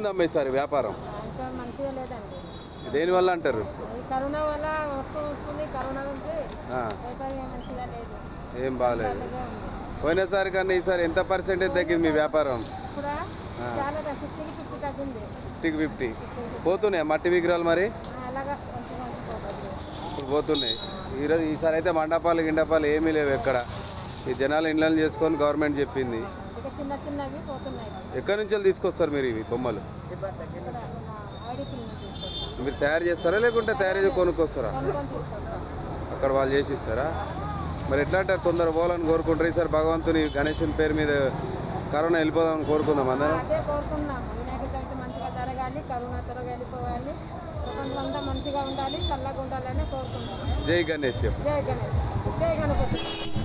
ఎట్లుందమ్మా ఈసారి వ్యాపారం? ఇంకా మంచిగా లేదండి. దేనివల్ల అంటారు? కరోనా వల్ల వస్తుంది. కరోనా నుంచి వ్యాపారం మంచిగా లేదు, ఏం బాగాలేదు. పోయినసారి కన్నా ఈసారి ఎంత పర్సెంటేజ్ తగ్గింది మీ వ్యాపారం? ఇప్పుడు చాలా 50-50 తగ్గింది. 50-50 పోతున్నాయి మట్టి విగ్రహాలు మరి అలాగా ఇప్పుడు పోతున్నాయి. ఈసారి అయితే మండపాలు గిండపాలు ఏమీ లేవు ఎక్కడ. ఈ జనాలు ఇండ్లను చేసుకొని గవర్నమెంట్ చెప్పింది. చిన్న చిన్నవి పోతున్నాయి. ఎక్కడి నుంచి తీసుకొస్తారు మీరు ఇవి బొమ్మలు? మీరు తయారు చేస్తారా లేకుంటే తయారు చేసి కొనుక్కొస్తారా? అక్కడ వాళ్ళు చేసి ఇస్తారా? మరి ఎట్లా అంటారు? తొందర పోవాలని కోరుకుంటారు. ఈసారి భగవంతుని గణేశుని పేరు మీద కరోనా వెళ్ళిపోదామని కోరుకుందాం అందరం. అదే కోరుకున్నాము. వినాయక చవితి మంచిగా జరగాలి, కరోనా త్వరగా వెళ్ళిపోవాలి, ప్రపంచం అంతా మంచిగా ఉండాలి, చల్లగా ఉండాలని కోరుకుంటున్నాం. జై గణేష్. జై గణేష్. జై గణపతి.